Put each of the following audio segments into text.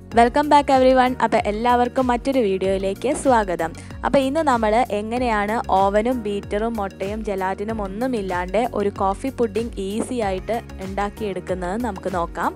Welcome back everyone. അപ്പോൾ എല്ലാവർക്കും മറ്റൊരു വീഡിയോയിലേക്ക് സ്വാഗതം. അപ്പോൾ ഇന്ന് നമ്മൾ എങ്ങനെയാണ് ഓവനും ബീറ്ററും മുട്ടയും ജലാറ്റിനും ഒന്നുമില്ലാണ്ട് ഒരു കോഫി പുഡിംഗ് ഈസി ആയിട്ട് ഉണ്ടാക്കിയെടുക്കുന്നത് നമുക്ക് നോക്കാം.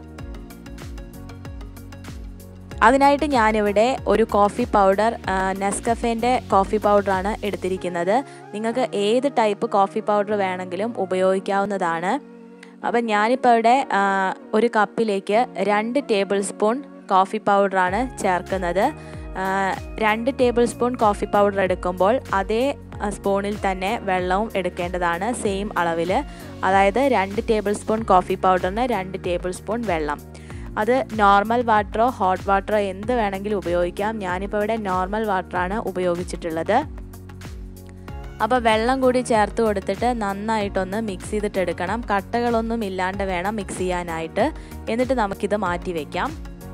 അതിനായിട്ട് ഞാനിവിടെ ഒരു കോഫി പൗഡർ, നെസ്കഫേൻ്റെ കോഫി പൗഡറാണ് എടുത്തിരിക്കുന്നത്. നിങ്ങൾക്ക് ഏത് ടൈപ്പ് കോഫി പൗഡർ വേണമെങ്കിലും ഉപയോഗിക്കാവുന്നതാണ്. അപ്പം ഞാനിപ്പോൾ ഇവിടെ ഒരു കപ്പിലേക്ക് 2 ടേബിൾ സ്പൂൺ കോഫി പൗഡറാണ് ചേർക്കുന്നത്. 2 ടേബിൾ സ്പൂൺ കോഫി പൗഡർ എടുക്കുമ്പോൾ അതേ സ്പൂണിൽ തന്നെ വെള്ളവും എടുക്കേണ്ടതാണ്, സെയിം അളവിൽ. അതായത് 2 ടേബിൾ സ്പൂൺ കോഫി പൗഡറിന് 2 ടേബിൾ സ്പൂൺ വെള്ളം. അത് നോർമൽ വാട്ടറോ ഹോട്ട് വാട്ടറോ എന്ത് വേണമെങ്കിലും ഉപയോഗിക്കാം. ഞാനിപ്പോൾ ഇവിടെ നോർമൽ വാട്ടറാണ് ഉപയോഗിച്ചിട്ടുള്ളത്. അപ്പോൾ വെള്ളം കൂടി ചേർത്ത് കൊടുത്തിട്ട് നന്നായിട്ടൊന്ന് മിക്സ് ചെയ്തിട്ടെടുക്കണം. കട്ടകളൊന്നും ഇല്ലാണ്ട് വേണം മിക്സ് ചെയ്യാനായിട്ട്. എന്നിട്ട് നമുക്കിത് മാറ്റി വയ്ക്കാം.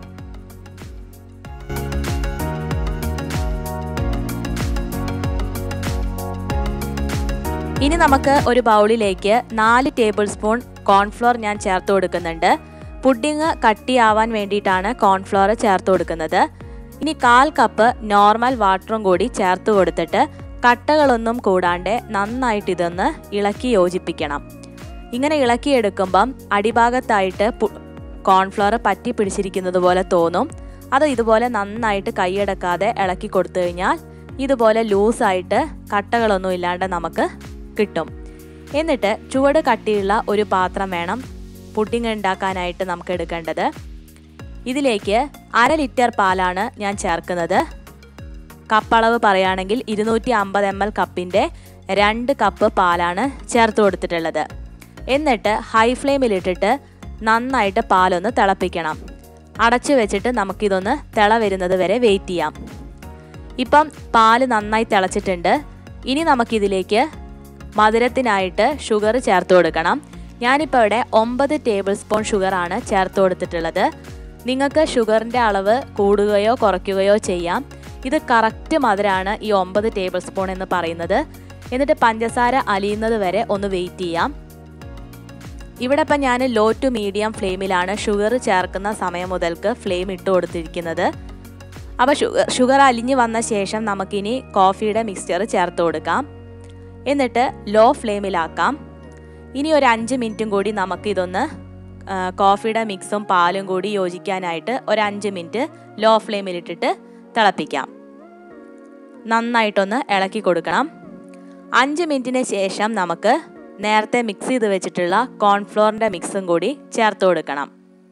ഇനി നമുക്ക് ഒരു ബൗളിലേക്ക് 4 ടേബിൾ സ്പൂൺ കോൺഫ്ലോർ ഞാൻ ചേർത്ത് കൊടുക്കുന്നുണ്ട്. പുഡിങ് കട്ടിയാവാൻ വേണ്ടിയിട്ടാണ് കോൺഫ്ലോർ ചേർത്ത് കൊടുക്കുന്നത്. ഇനി 1/4 കപ്പ് നോർമൽ വാട്ടറും കൂടി ചേർത്ത് കൊടുത്തിട്ട് കട്ടകളൊന്നും കൂടാണ്ട് നന്നായിട്ട് ഇതൊന്ന് ഇളക്കി യോജിപ്പിക്കണം. ഇങ്ങനെ ഇളക്കിയെടുക്കുമ്പം അടിഭാഗത്തായിട്ട് കോൺഫ്ലോർ പറ്റി പിടിച്ചിരിക്കുന്നത് പോലെ തോന്നും. അത് ഇതുപോലെ നന്നായിട്ട് കൈയടക്കാതെ ഇളക്കി കൊടുത്തു കഴിഞ്ഞാൽ ഇതുപോലെ ലൂസായിട്ട് കട്ടകളൊന്നും ഇല്ലാണ്ട് നമുക്ക് കിട്ടും. എന്നിട്ട് ചുവട് കട്ടിയുള്ള ഒരു പാത്രം വേണം പുഡിംഗ് ഉണ്ടാക്കാനായിട്ട് നമുക്ക് എടുക്കേണ്ടത്. ഇതിലേക്ക് 1/2 ലിറ്റർ പാലാണ് ഞാൻ ചേർക്കുന്നത്. കപ്പളവ് പറയുകയാണെങ്കിൽ 250 ml കപ്പിൻ്റെ 2 കപ്പ് പാലാണ് ചേർത്ത് കൊടുത്തിട്ടുള്ളത്. എന്നിട്ട് ഹൈ ഫ്ലെയിമിലിട്ടിട്ട് നന്നായിട്ട് പാലൊന്ന് തിളപ്പിക്കണം. അടച്ചു വെച്ചിട്ട് നമുക്കിതൊന്ന് തിള വരുന്നത് വരെ വെയിറ്റ് ചെയ്യാം. ഇപ്പം പാല് നന്നായി തിളച്ചിട്ടുണ്ട്. ഇനി നമുക്കിതിലേക്ക് മധുരത്തിനായിട്ട് ഷുഗർ ചേർത്ത് കൊടുക്കണം. ഞാനിപ്പോൾ ഇവിടെ 9 ടേബിൾ സ്പൂൺ ഷുഗറാണ് ചേർത്ത് കൊടുത്തിട്ടുള്ളത്. നിങ്ങൾക്ക് ഷുഗറിൻ്റെ അളവ് കൂടുകയോ കുറയ്ക്കുകയോ ചെയ്യാം. ഇത് കറക്റ്റ് മധുരമാണ് ഈ 9 ടേബിൾ സ്പൂൺ എന്ന് പറയുന്നത്. എന്നിട്ട് പഞ്ചസാര അലിയുന്നത് വരെ ഒന്ന് വെയിറ്റ് ചെയ്യാം. ഇവിടെ ഇപ്പം ഞാൻ ലോ ടു മീഡിയം ഫ്ലെയിമിലാണ് ഷുഗർ ചേർക്കുന്ന സമയം മുതൽക്ക് ഫ്ലെയിം ഇട്ട് കൊടുത്തിരിക്കുന്നത്. അപ്പോൾ ഷുഗർ അലിഞ്ഞ് വന്ന ശേഷം നമുക്കിനി കോഫിയുടെ മിക്സ്ചർ ചേർത്ത് കൊടുക്കാം. എന്നിട്ട് ലോ ഫ്ലെയിമിലാക്കാം. ഇനി ഒരു 5 മിനിറ്റും കൂടി നമുക്കിതൊന്ന് കോഫിയുടെ മിക്സും പാലും കൂടി യോജിക്കാനായിട്ട് ഒരു 5 മിനിറ്റ് ലോ ഫ്ലെയിമിലിട്ടിട്ട് തിളപ്പിക്കാം. നന്നായിട്ടൊന്ന് ഇളക്കി കൊടുക്കണം. 5 മിനിറ്റിന് ശേഷം നമുക്ക് നേരത്തെ മിക്സ് ചെയ്ത് വെച്ചിട്ടുള്ള കോൺഫ്ലോറിൻ്റെ മിക്സും കൂടി ചേർത്ത് കൊടുക്കണം.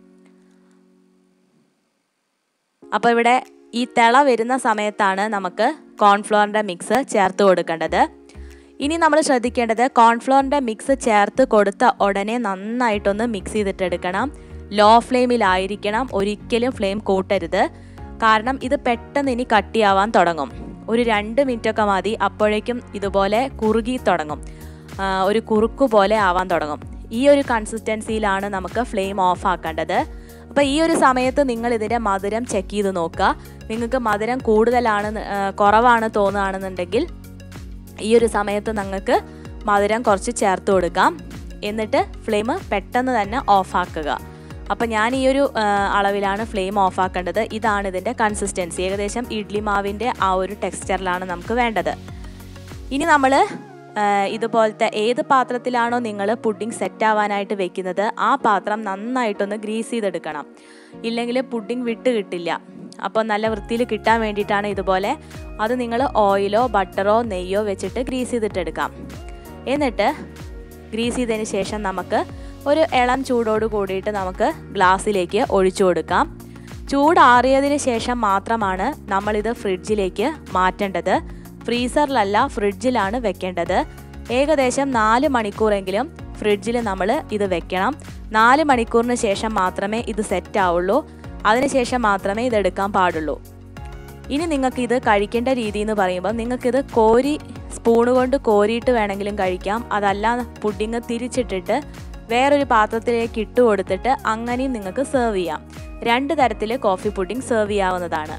അപ്പോൾ ഇവിടെ ഈ തിള വരുന്ന സമയത്താണ് നമുക്ക് കോൺഫ്ലോറിൻ്റെ മിക്സ് ചേർത്ത് കൊടുക്കേണ്ടത്. ഇനി നമ്മൾ ശ്രദ്ധിക്കേണ്ടത് കോൺഫ്ലോറിൻ്റെ മിക്സ് ചേർത്ത് കൊടുത്ത ഉടനെ നന്നായിട്ടൊന്ന് മിക്സ് ചെയ്തിട്ടെടുക്കണം. ലോ ഫ്ലെയിമിലായിരിക്കണം, ഒരിക്കലും ഫ്ലെയിം കൂട്ടരുത്. കാരണം ഇത് പെട്ടെന്ന് ഇനി കട്ടിയാവാൻ തുടങ്ങും. ഒരു 2 മിനിറ്റൊക്കെ മതി, അപ്പോഴേക്കും ഇതുപോലെ കുറുകി തുടങ്ങും, ഒരു കുറുക്കു പോലെ ആവാൻ തുടങ്ങും. ഈ ഒരു കൺസിസ്റ്റൻസിയിലാണ് നമുക്ക് ഫ്ലെയിം ഓഫ് ആക്കേണ്ടത്. അപ്പോൾ ഈ ഒരു സമയത്ത് നിങ്ങൾ ഇതിൻ്റെ മധുരം ചെക്ക് ചെയ്ത് നോക്കുക. നിങ്ങൾക്ക് മധുരം കൂടുതലാണ് കുറവാണ് തോന്നുകയാണെന്നുണ്ടെങ്കിൽ ഈ ഒരു സമയത്ത് നിങ്ങൾക്ക് മധുരം കുറച്ച് ചേർത്ത് കൊടുക്കാം. എന്നിട്ട് ഫ്ലെയിം പെട്ടെന്ന് തന്നെ ഓഫാക്കുക. അപ്പോൾ ഞാൻ ഈ ഒരു അളവിലാണ് ഫ്ലെയിം ഓഫാക്കേണ്ടത്. ഇതാണ് ഇതിൻ്റെ കൺസിസ്റ്റൻസി. ഏകദേശം ഇഡ്ലി മാവിൻ്റെ ആ ഒരു ടെക്സ്ചറിലാണ് നമുക്ക് വേണ്ടത്. ഇനി നമ്മൾ ഇതുപോലത്തെ ഏത് പാത്രത്തിലാണോ നിങ്ങൾ പുഡിംഗ് സെറ്റാവാനായിട്ട് വെക്കുന്നത് ആ പാത്രം നന്നായിട്ടൊന്ന് ഗ്രീസ് ചെയ്തെടുക്കണം. ഇല്ലെങ്കിൽ പുഡിംഗ് വിട്ട് കിട്ടില്ല. അപ്പോൾ നല്ല വൃത്തിയിൽ കിട്ടാൻ വേണ്ടിയിട്ടാണ് ഇതുപോലെ. അത് നിങ്ങൾ ഓയിലോ ബട്ടറോ നെയ്യോ വെച്ചിട്ട് ഗ്രീസ് ചെയ്തിട്ടെടുക്കാം. എന്നിട്ട് ഗ്രീസ് ചെയ്തതിന് ശേഷം നമുക്ക് ഒരു ഇളം ചൂടോട് കൂടിയിട്ട് നമുക്ക് ഗ്ലാസ്സിലേക്ക് ഒഴിച്ചു കൊടുക്കാം. ചൂടാറിയതിന് ശേഷം മാത്രമാണ് നമ്മളിത് ഫ്രിഡ്ജിലേക്ക് മാറ്റേണ്ടത്. ഫ്രീസറിലല്ല, ഫ്രിഡ്ജിലാണ് വെക്കേണ്ടത്. ഏകദേശം 4 മണിക്കൂറെങ്കിലും ഫ്രിഡ്ജിൽ നമ്മൾ ഇത് വെക്കണം. 4 മണിക്കൂറിന് ശേഷം മാത്രമേ ഇത് സെറ്റ് ആവുള്ളൂ. അതിനുശേഷം മാത്രമേ ഇതെടുക്കാൻ പാടുള്ളൂ. ഇനി നിങ്ങൾക്കിത് കഴിക്കേണ്ട രീതി എന്ന് പറയുമ്പോൾ നിങ്ങൾക്കിത് സ്പൂണ് കൊണ്ട് കോരിയിട്ട് വേണമെങ്കിലും കഴിക്കാം. അതല്ല പുഡിങ് തിരിച്ചിട്ടിട്ട് വേറൊരു പാത്രത്തിലേക്ക് ഇട്ട് കൊടുത്തിട്ട് അങ്ങനെയും നിങ്ങൾക്ക് സെർവ് ചെയ്യാം. 2 തരത്തിൽ കോഫി പുഡിംഗ് സെർവ് ചെയ്യാവുന്നതാണ്.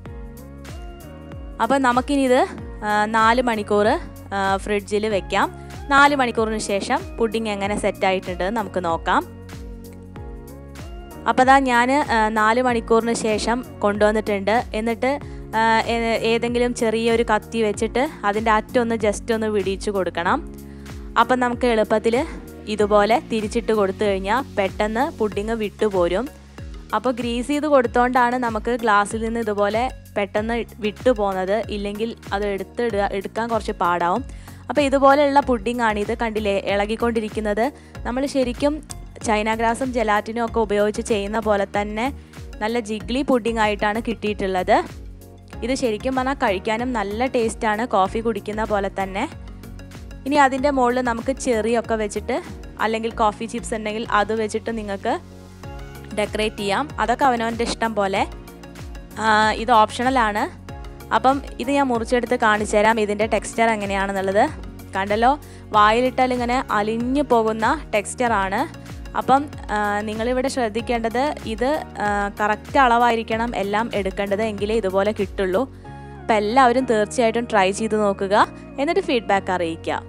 അപ്പം നമുക്കിനി ഇത് 4 മണിക്കൂർ ഫ്രിഡ്ജിൽ വെക്കാം. 4 മണിക്കൂറിന് ശേഷം പുഡിംഗ് എങ്ങനെ സെറ്റായിട്ടുണ്ട് നമുക്ക് നോക്കാം. അപ്പോൾ അതാ ഞാൻ 4 മണിക്കൂറിന് ശേഷം കൊണ്ടുവന്നിട്ടുണ്ട്. എന്നിട്ട് ഏതെങ്കിലും ചെറിയൊരു കത്തി വെച്ചിട്ട് അതിൻ്റെ അറ്റൊന്ന് ജസ്റ്റ് ഒന്ന് വിടിയിച്ച് കൊടുക്കണം. അപ്പം നമുക്ക് എളുപ്പത്തിൽ ഇതുപോലെ തിരിച്ചിട്ട് കൊടുത്തു കഴിഞ്ഞാൽ പെട്ടെന്ന് പുഡിങ് വിട്ടുപോരും. അപ്പോൾ ഗ്രീസ് ചെയ്ത് കൊടുത്തോണ്ടാണ് നമുക്ക് ഗ്ലാസ്സിൽ നിന്ന് ഇതുപോലെ പെട്ടെന്ന് വിട്ടു പോകുന്നത്. ഇല്ലെങ്കിൽ അത് എടുക്കാൻ കുറച്ച് പാടാവും. അപ്പോൾ ഇതുപോലെയുള്ള പുഡിംഗ് ആണ് ഇത്. കണ്ടില്ലേ ഇളകിക്കൊണ്ടിരിക്കുന്നത്. നമ്മൾ ശരിക്കും ചൈന ഗ്രാസും ജെലാറ്റിനും ഒക്കെ ഉപയോഗിച്ച് ചെയ്യുന്ന പോലെ തന്നെ നല്ല ജിഗ്ലി പുഡിംഗ് ആയിട്ടാണ് കിട്ടിയിട്ടുള്ളത്. ഇത് ശരിക്കും പറഞ്ഞാൽ കഴിക്കാനും നല്ല ടേസ്റ്റാണ്, കോഫി കുടിക്കുന്ന പോലെ തന്നെ. ഇനി അതിൻ്റെ മുകളിൽ നമുക്ക് ചെറിയൊക്കെ വെച്ചിട്ട് അല്ലെങ്കിൽ കോഫി ചിപ്സ് ഉണ്ടെങ്കിൽ അത് വെച്ചിട്ട് നിങ്ങൾക്ക് ഡെക്കറേറ്റ് ചെയ്യാം. അതൊക്കെ അവനവൻ്റെ ഇഷ്ടം പോലെ. ഇത് ഓപ്ഷണലാണ്. അപ്പം ഇത് ഞാൻ മുറിച്ചെടുത്ത് കാണിച്ചു തരാം ഇതിൻ്റെ ടെക്സ്ചർ എങ്ങനെയാണെന്നുള്ളത്. കണ്ടല്ലോ, വായിലിട്ടാൽ ഇങ്ങനെ അലിഞ്ഞു പോകുന്ന ടെക്സ്ചറാണ്. അപ്പം നിങ്ങളിവിടെ ശ്രദ്ധിക്കേണ്ടത് ഇത് കറക്റ്റ് അളവായിരിക്കണം എല്ലാം എടുക്കേണ്ടത്, എങ്കിലേ ഇതുപോലെ കിട്ടുള്ളൂ. അപ്പം എല്ലാവരും തീർച്ചയായിട്ടും ട്രൈ ചെയ്ത് നോക്കുക, എന്നിട്ട് ഫീഡ്ബാക്ക് അറിയിക്കുക.